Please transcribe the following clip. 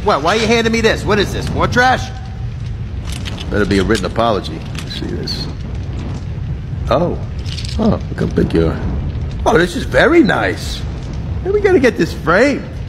What? Why are you handing me this? What is this? More trash? Better be a written apology. Let's see this. Oh, look how big you are. Oh, this is very nice. Hey, we gotta get this framed.